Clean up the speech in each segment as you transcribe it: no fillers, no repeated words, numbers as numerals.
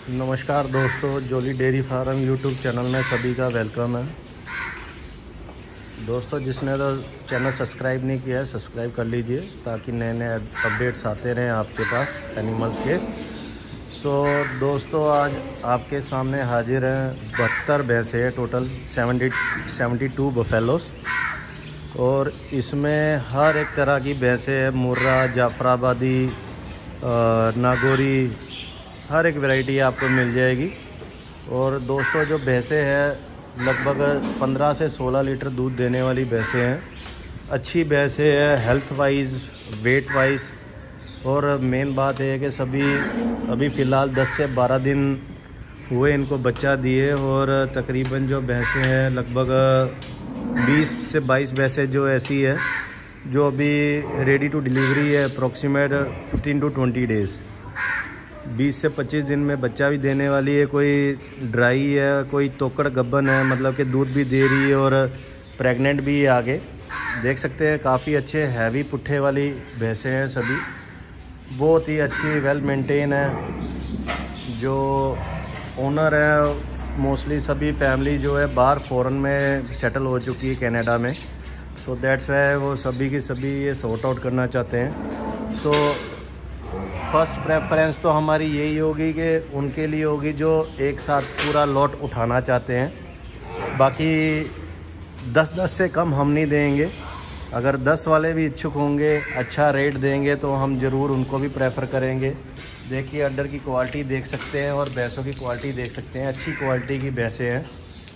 नमस्कार दोस्तों, Jolly Dairy Farm YouTube channel में सभी का वेलकम है। दोस्तों, जिसने तो चैनल सब्सक्राइब नहीं किया है सब्सक्राइब कर लीजिए ताकि नए नए अपडेट्स आते रहें आपके पास एनिमल्स के। दोस्तों, आज आपके सामने हाजिर हैं 72 भैंसे हैं, टोटल 72 बफेलोस। और इसमें हर एक तरह की भैंसे हैं, मुर्रा, जाफराबादी, नागौरी, हर एक वैरायटी आपको मिल जाएगी। और दोस्तों, जो भैंसे हैं लगभग 15 से 16 लीटर दूध देने वाली भैंसे हैं। अच्छी भैंसे हैं हेल्थ वाइज, वेट वाइज। और मेन बात है कि सभी अभी फ़िलहाल 10 से 12 दिन हुए इनको बच्चा दिए। और तकरीबन जो भैंसे हैं लगभग 20 से 22 भैंसे जो ऐसी है जो अभी रेडी टू डिलीवरी है, अप्रॉक्सीमेट 15 to 20 डेज़, 20 से 25 दिन में बच्चा भी देने वाली है। कोई ड्राई है, कोई तोकड़ गब्बन है, मतलब कि दूध भी दे रही है और प्रेग्नेंट भी है। आगे देख सकते हैं काफ़ी अच्छे हैवी पुट्ठे वाली भैंसे हैं, सभी बहुत ही अच्छी वेल मेंटेन है। जो ओनर है मोस्टली सभी फैमिली जो है बाहर फॉरेन में सेटल हो चुकी है, कनाडा में। सो दैट्स वाई वो सभी की सभी ये सॉर्ट आउट करना चाहते हैं। सो फर्स्ट प्रेफरेंस तो हमारी यही होगी कि उनके लिए होगी जो एक साथ पूरा लॉट उठाना चाहते हैं। बाकी 10 से कम हम नहीं देंगे। अगर 10 वाले भी इच्छुक होंगे, अच्छा रेट देंगे तो हम ज़रूर उनको भी प्रेफर करेंगे। देखिए अड्डर की क्वालिटी देख सकते हैं और भैंसों की क्वालिटी देख सकते हैं, अच्छी क्वालिटी की भैंसे हैं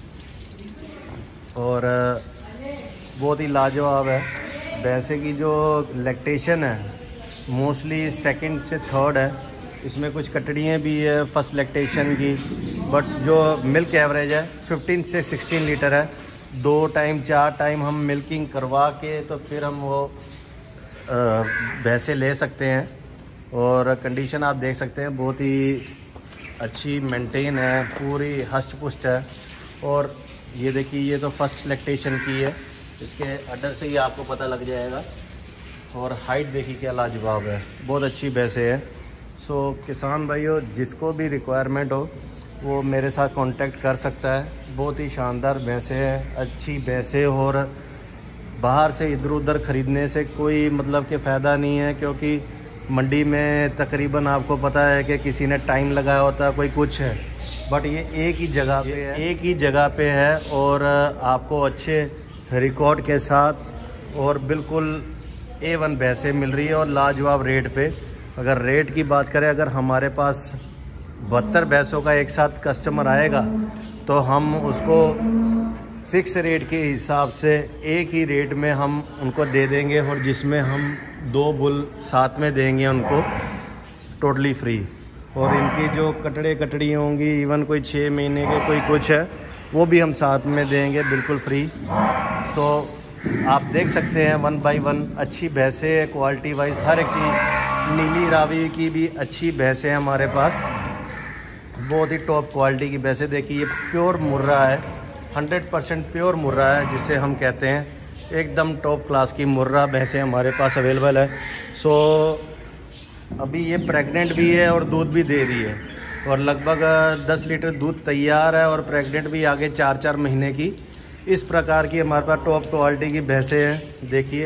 और बहुत ही लाजवाब है। भैंसे की जो लैक्टेशन है मोस्टली सेकंड से थर्ड है। इसमें कुछ कटड़ियाँ भी है फर्स्ट लैक्टेशन की, बट जो मिल्क एवरेज है 15 से 16 लीटर है। 2 टाइम 4 टाइम हम मिल्किंग करवा के तो फिर हम वो भैंसे ले सकते हैं। और कंडीशन आप देख सकते हैं बहुत ही अच्छी मेंटेन है, पूरी हष्ट पुष्ट है। और ये देखिए ये तो फर्स्ट लैक्टेशन की है, इसके अड्डर से ही आपको पता लग जाएगा। और हाइट देखिए क्या लाजवाब है, बहुत अच्छी भैंसे है। किसान भाइयों, जिसको भी रिक्वायरमेंट हो वो मेरे साथ कांटेक्ट कर सकता है। बहुत ही शानदार भैंसे हैं, अच्छी भैंसे। और बाहर से इधर उधर ख़रीदने से कोई मतलब कि फ़ायदा नहीं है, क्योंकि मंडी में तकरीबन आपको पता है कि किसी ने टाइम लगाया होता है, कोई कुछ है, बट ये एक ही जगह पे है और आपको अच्छे रिकॉर्ड के साथ और बिल्कुल A1 भैंसे मिल रही है और लाजवाब रेट पे। अगर रेट की बात करें, अगर हमारे पास 72 भैंसों का एक साथ कस्टमर आएगा तो हम उसको फिक्स रेट के हिसाब से एक ही रेट में हम उनको दे देंगे। और जिसमें हम 2 बुल साथ में देंगे उनको टोटली फ्री। और इनकी जो कटड़ी होंगी, इवन कोई 6 महीने के कोई कुछ है, वो भी हम साथ में देंगे बिल्कुल फ्री। आप देख सकते हैं 1 by 1 अच्छी भैंसे, क्वालिटी वाइज हर एक चीज़। नीली रावी की भी अच्छी भैंसे हैं हमारे पास, बहुत ही टॉप क्वालिटी की भैंसे। देखिए ये प्योर मुर्रा है, 100% प्योर मुर्रा है जिसे हम कहते हैं, एकदम टॉप क्लास की मुर्रा भैंसे हमारे पास अवेलेबल है। अभी ये प्रेग्नेंट भी है और दूध भी दे रही है और लगभग 10 लीटर दूध तैयार है और प्रेग्नेंट भी आगे 4-4 महीने की। इस प्रकार की हमारे पास टॉप क्वालिटी की भैंसे हैं। देखिए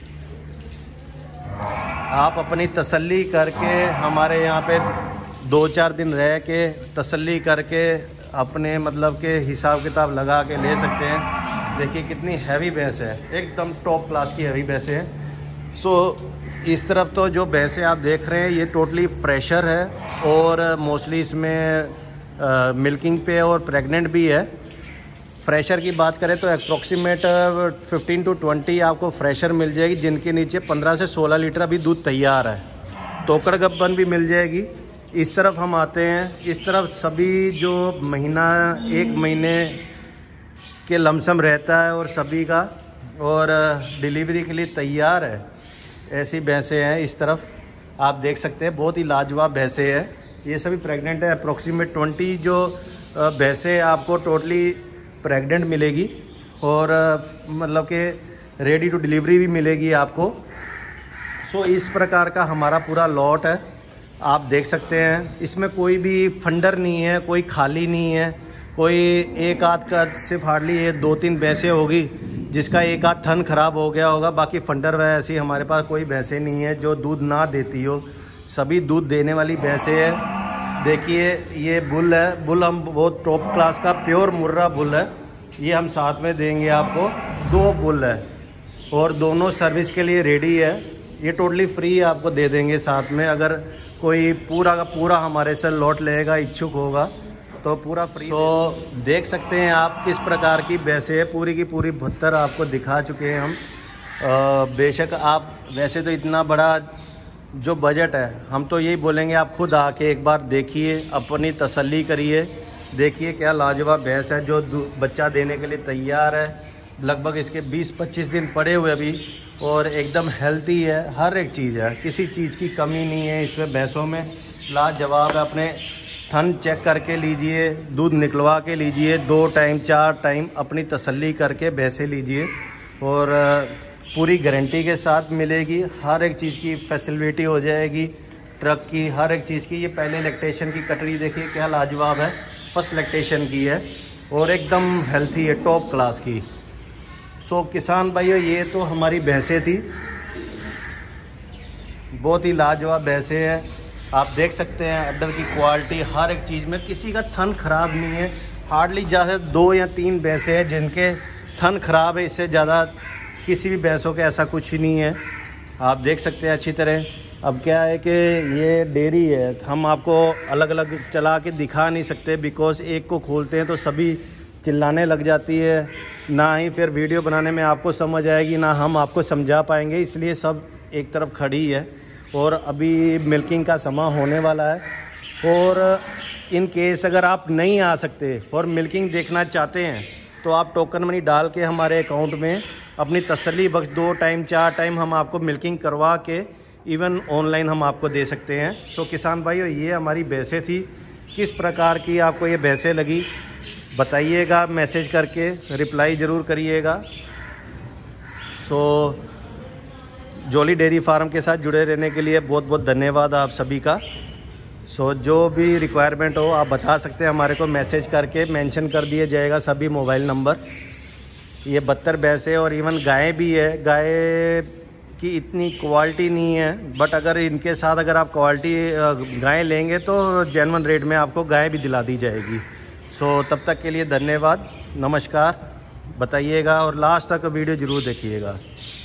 आप अपनी तसल्ली करके हमारे यहाँ पे 2-4 दिन रह के तसल्ली करके अपने मतलब के हिसाब किताब लगा के ले सकते हैं। देखिए कितनी हैवी भैंस है, एकदम टॉप क्लास की हैवी भैंसे हैं। इस तरफ तो जो भैंसे आप देख रहे हैं ये टोटली फ्रेशर है और मोस्टली इसमें मिल्किंग पे और प्रेग्नेंट भी है। फ्रेशर की बात करें तो अप्रॉक्सीमेट 15 to 20 आपको फ्रेशर मिल जाएगी, जिनके नीचे 15 से 16 लीटर अभी दूध तैयार है। तोकड़ गब्बन भी मिल जाएगी। इस तरफ हम आते हैं, इस तरफ सभी जो महीना 1 महीने के लमसम रहता है और सभी का और डिलीवरी के लिए तैयार है, ऐसी भैंसे हैं। इस तरफ आप देख सकते हैं बहुत ही लाजवाब भैंसे हैं, ये सभी प्रेग्नेंट है। अप्रॉक्सीमेट 20 जो भैंसे आपको टोटली प्रेग्नेंट मिलेगी और मतलब कि रेडी टू डिलीवरी भी मिलेगी आपको। इस प्रकार का हमारा पूरा लॉट है आप देख सकते हैं इसमें कोई भी फंडर नहीं है, कोई खाली नहीं है, कोई एक आध का सिर्फ हार्डली ये 2-3 भैंसें होगी जिसका एक आध थन खराब हो गया होगा। बाकी फंडर वह ऐसी हमारे पास कोई भैंसें नहीं है जो दूध ना देती हो, सभी दूध देने वाली भैंसें हैं। देखिए ये बुल है, बुल हम बहुत टॉप क्लास का प्योर मुर्रा बुल है, ये हम साथ में देंगे आपको। 2 बुल है और दोनों सर्विस के लिए रेडी है, ये टोटली फ्री आपको दे देंगे साथ में। अगर कोई पूरा का पूरा हमारे से लॉट लेगा, इच्छुक होगा तो पूरा फ्री। तो देख सकते हैं आप किस प्रकार की भैंसें है, पूरी की पूरी 72 आपको दिखा चुके हैं हम। बेशक आप वैसे तो इतना बड़ा जो बजट है, हम तो यही बोलेंगे आप खुद आके एक बार देखिए, अपनी तसल्ली करिए। देखिए क्या लाजवाब भैंस है जो बच्चा देने के लिए तैयार है। लगभग इसके 20-25 दिन पड़े हुए अभी और एकदम हेल्थी है, हर एक चीज़ है, किसी चीज़ की कमी नहीं है इसमें। भैंसों में लाजवाब है। अपने थन चेक करके लीजिए, दूध निकलवा के लीजिए, 2 टाइम 4 टाइम अपनी तसल्ली करके भैंसें लीजिए और पूरी गारंटी के साथ मिलेगी। हर एक चीज़ की फैसिलिटी हो जाएगी, ट्रक की हर एक चीज़ की। ये पहले लैक्टेशन की कटरी देखिए क्या लाजवाब है, फर्स्ट लैक्टेशन की है और एकदम हेल्थी है, टॉप क्लास की। सो किसान भाइयों ये तो हमारी भैंसें थी, बहुत ही लाजवाब भैंसें हैं। आप देख सकते हैं अड्डर की क्वालिटी, हर एक चीज़ में किसी का थन खराब नहीं है। हार्डली ज़्यादा 2 या 3 भैंसें हैं जिनके थन खराब है, इससे ज़्यादा किसी भी भैंसों के ऐसा कुछ ही नहीं है। आप देख सकते हैं अच्छी तरह। अब क्या है कि ये डेयरी है, हम आपको अलग अलग चला के दिखा नहीं सकते, बिकॉज़ एक को खोलते हैं तो सभी चिल्लाने लग जाती है, ना ही फिर वीडियो बनाने में आपको समझ आएगी, ना हम आपको समझा पाएंगे। इसलिए सब एक तरफ खड़ी है और अभी मिल्किंग का समय होने वाला है। और इन केस अगर आप नहीं आ सकते और मिल्किंग देखना चाहते हैं तो आप टोकन मनी डाल के हमारे अकाउंट में अपनी तसल्ली बख्श 2 टाइम 4 टाइम हम आपको मिल्किंग करवा के इवन ऑनलाइन हम आपको दे सकते हैं। तो किसान भाइयों ये हमारी भैंसें थी, किस प्रकार की आपको ये भैंसें लगी बताइएगा, मैसेज करके रिप्लाई ज़रूर करिएगा। सो जॉली डेयरी फार्म के साथ जुड़े रहने के लिए बहुत बहुत धन्यवाद आप सभी का। सो जो भी रिक्वायरमेंट हो आप बता सकते हैं, हमारे को मैसेज करके मेंशन कर दिया जाएगा सभी मोबाइल नंबर। ये 72 भैंसें और इवन गाय भी है। गाय की इतनी क्वालिटी नहीं है, बट अगर इनके साथ अगर आप क्वालिटी गाय लेंगे तो जेन्युइन रेट में आपको गाय भी दिला दी जाएगी। सो तब तक के लिए धन्यवाद, नमस्कार। बताइएगा और लास्ट तक वीडियो ज़रूर देखिएगा।